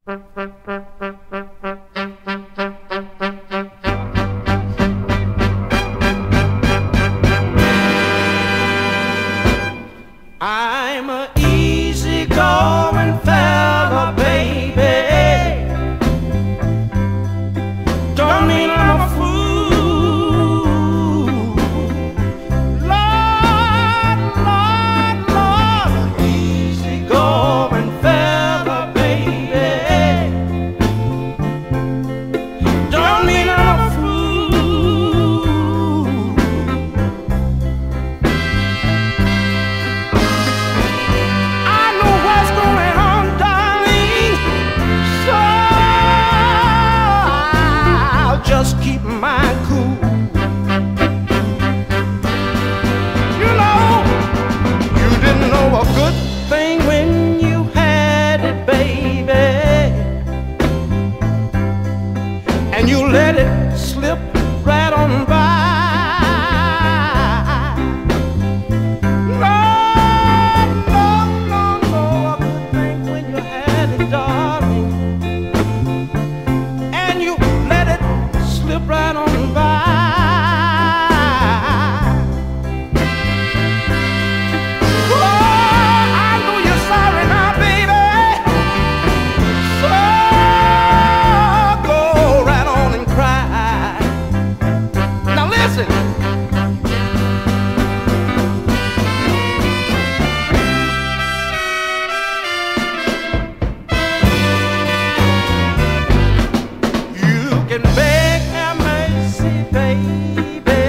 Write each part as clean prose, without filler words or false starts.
I'm a easy-going fella, baby. Don't mean I'm a fool. Lord, Lord, Lord, easy-going fella, baby. Don't mean I'm a fool. Just keep my cool. You know, you didn't know a good thing when you had it, baby, and you let it slip right on by. No, no, no, no, a good thing when you had it, darling, and you let it slip right on by. Oh, I know you're sorry now, baby. So go right on and cry. Now listen. You can beg baby,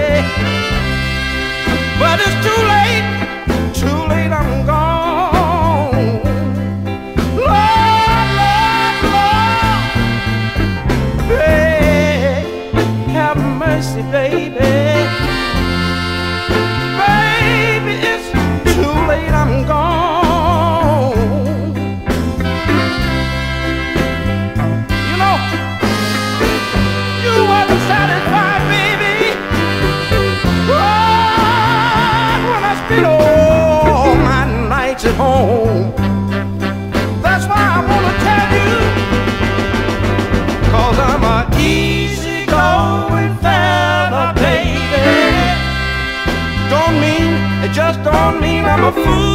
but it's too late, I'm gone. Lord, Lord, Lord, hey, have mercy, baby. Baby, it's too late, I'm gone. You know, you wasn't satisfied, baby. When I spend all my nights at home, that's why I wanna tell you, 'cause I'm a easy-going fella, baby. Don't mean, it just don't mean I'm a fool.